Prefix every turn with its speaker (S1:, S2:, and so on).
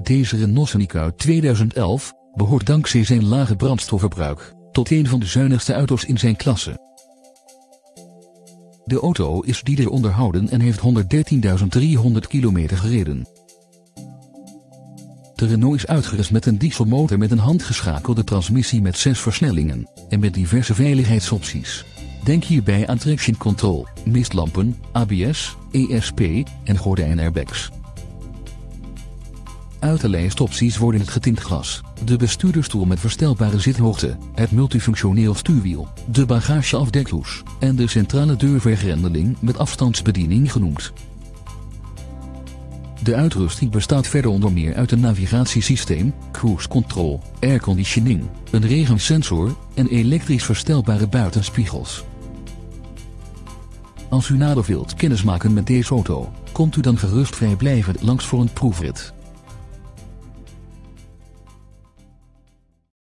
S1: Deze Renault Scenic uit 2011 behoort dankzij zijn lage brandstofverbruik tot een van de zuinigste auto's in zijn klasse. De auto is dieder onderhouden en heeft 113.300 kilometer gereden. De Renault is uitgerust met een dieselmotor met een handgeschakelde transmissie met 6 versnellingen en met diverse veiligheidsopties. Denk hierbij aan traction control, mistlampen, ABS, ESP en gordijnairbags. Uit de lijst opties worden het getint glas, de bestuurdersstoel met verstelbare zithoogte, het multifunctioneel stuurwiel, de bagageafdekhoes en de centrale deurvergrendeling met afstandsbediening genoemd. De uitrusting bestaat verder onder meer uit een navigatiesysteem, cruise control, airconditioning, een regensensor en elektrisch verstelbare buitenspiegels. Als u nader wilt kennismaken met deze auto, komt u dan gerust vrijblijvend langs voor een proefrit.